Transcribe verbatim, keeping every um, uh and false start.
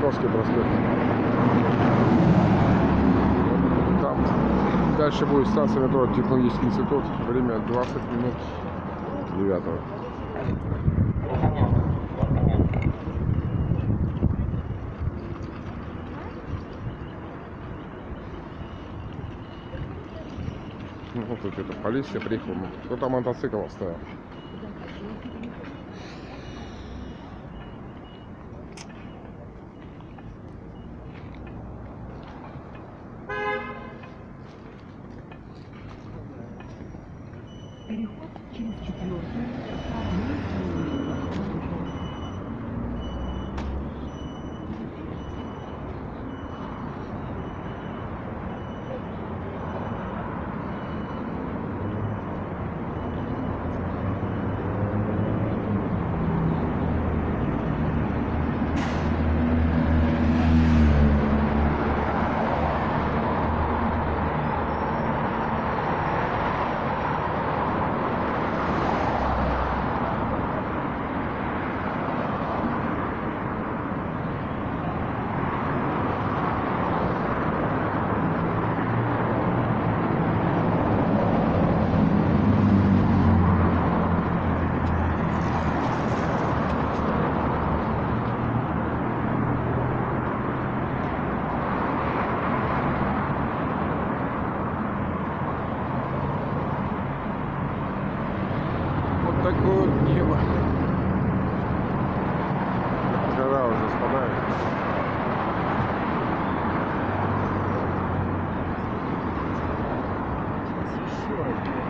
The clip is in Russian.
Московский проспект. Там дальше будет станция метро Технологический институт. Время двадцать минут девятого. Ну, вот тут это полиция приехала. Кто-то мотоцикл оставил. Переход через четвертую. Такое вот небо. Жара уже спадает.